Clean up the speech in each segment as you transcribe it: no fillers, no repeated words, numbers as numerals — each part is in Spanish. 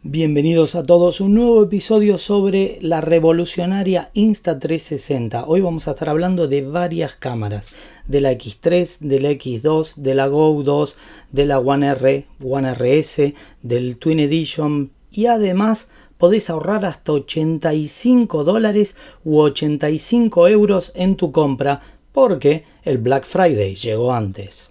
Bienvenidos a todos a un nuevo episodio sobre la revolucionaria Insta360. Hoy vamos a estar hablando de varias cámaras, de la X3, de la X2, de la Go 2, de la One R, One RS, del Twin Edition y además podés ahorrar hasta $85 u 85 euros en tu compra porque el Black Friday llegó antes.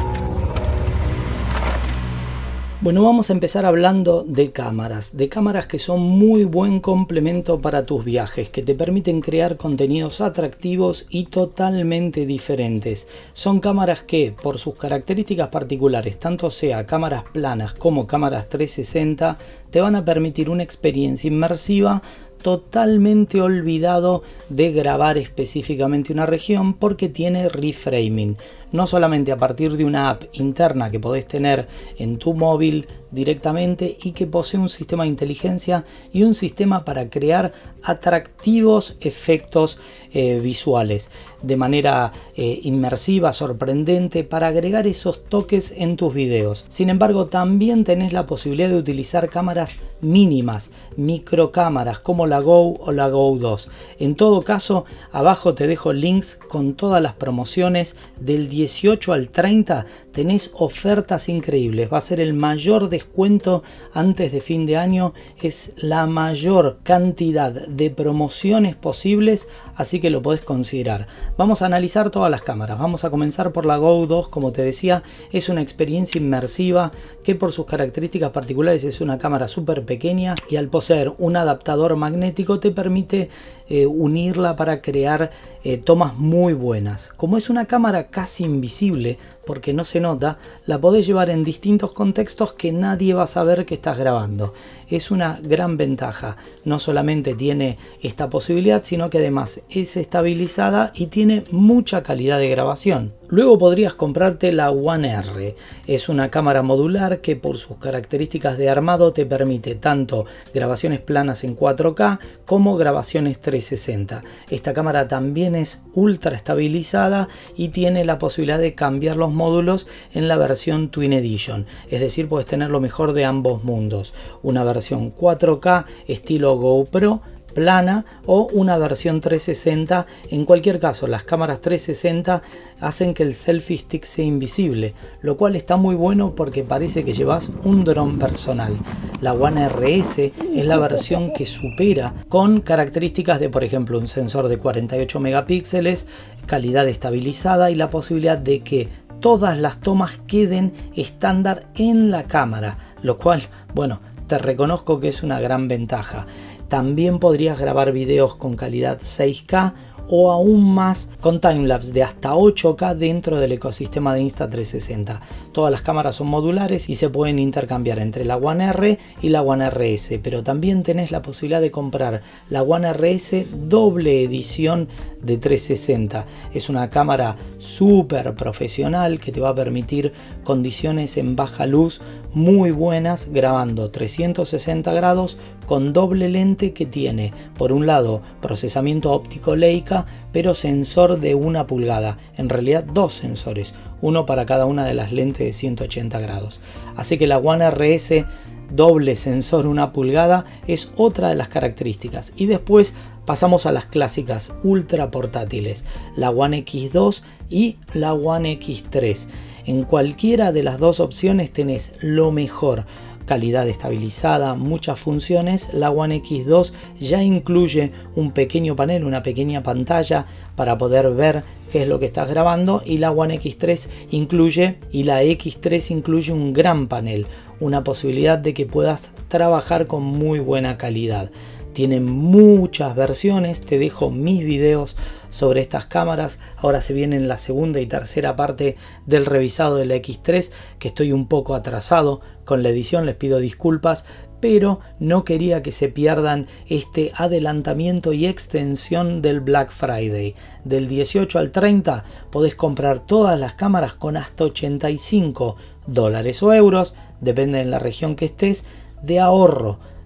Bueno, vamos a empezar hablando de cámaras que son muy buen complemento para tus viajes, que te permiten crear contenidos atractivos y totalmente diferentes. Son cámaras que, por sus características particulares, tanto sea cámaras planas como cámaras 360, te van a permitir una experiencia inmersiva totalmente olvidado de grabar específicamente una región porque tiene reframing. No solamente a partir de una app interna que podés tener en tu móvil directamente y que posee un sistema de inteligencia y un sistema para crear atractivos efectos visuales de manera inmersiva, sorprendente, para agregar esos toques en tus videos. Sin embargo, también tenés la posibilidad de utilizar cámaras mínimas, microcámaras como la Go o la Go 2. En todo caso, abajo te dejo links con todas las promociones. Del 18 al 30 tenés ofertas increíbles. Va a ser el mayor descuento antes de fin de año. Es la mayor cantidad de promociones posibles, así que lo podés considerar. Vamos a analizar todas las cámaras. Vamos a comenzar por la Go 2. Como te decía, es una experiencia inmersiva que por sus características particulares es una cámara súper pequeña y al poseer un adaptador magnético te permite unirla para crear tomas muy buenas. Como es una cámara casi invisible porque no se nota, la podés llevar en distintos contextos que nadie va a saber que estás grabando. Es una gran ventaja. No solamente tiene esta posibilidad, sino que además es estabilizada y tiene mucha calidad de grabación. Luego podrías comprarte la One R. Es una cámara modular que por sus características de armado te permite tanto grabaciones planas en 4K como grabaciones 360. Esta cámara también es ultra estabilizada y tiene la posibilidad de cambiar los módulos en la versión Twin Edition. Es decir, puedes tener lo mejor de ambos mundos. Una versión 4K estilo GoPro plana o una versión 360. En cualquier caso, las cámaras 360 hacen que el selfie stick sea invisible, lo cual está muy bueno porque parece que llevas un dron personal. La One RS es la versión que supera con características de, por ejemplo, un sensor de 48 megapíxeles, calidad estabilizada y la posibilidad de que todas las tomas queden estándar en la cámara, lo cual, bueno, te reconozco que es una gran ventaja. También podrías grabar videos con calidad 6K o aún más con timelapse de hasta 8K dentro del ecosistema de Insta360. Todas las cámaras son modulares y se pueden intercambiar entre la One R y la One RS, pero también tenés la posibilidad de comprar la One RS doble edición de 360. Es una cámara súper profesional que te va a permitir condiciones en baja luz muy buenas grabando 360 grados con doble lente que tiene por un lado procesamiento óptico Leica pero sensor de 1 pulgada, en realidad dos sensores, uno para cada una de las lentes de 180 grados. Así que la One RS doble sensor 1 pulgada es otra de las características. Y después pasamos a las clásicas ultra portátiles, la One X2 y la One X3. En cualquiera de las dos opciones tenés lo mejor. Calidad estabilizada, muchas funciones. La One X2 ya incluye un pequeño panel, una pequeña pantalla para poder ver qué es lo que estás grabando, y la One X3 incluye, y la X3 incluye un gran panel, una posibilidad de que puedas trabajar con muy buena calidad. Tiene muchas versiones, te dejo mis videos sobre estas cámaras. Ahora se viene la segunda y tercera parte del revisado de la X3, que estoy un poco atrasado con la edición, les pido disculpas, pero no quería que se pierdan este adelantamiento y extensión del Black Friday. Del 18 al 30 podés comprar todas las cámaras con hasta $85 o euros, depende de la región que estés, de ahorro.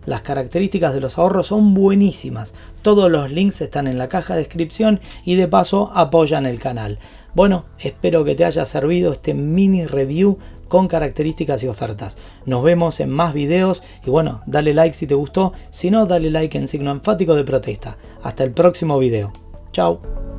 Las características de los ahorros son buenísimas. Todos los links están en la caja de descripción y de paso apoyan el canal. Bueno, espero que te haya servido este mini review con características y ofertas. Nos vemos en más videos y bueno, dale like si te gustó, si no, dale like en signo enfático de protesta. Hasta el próximo video. Chao.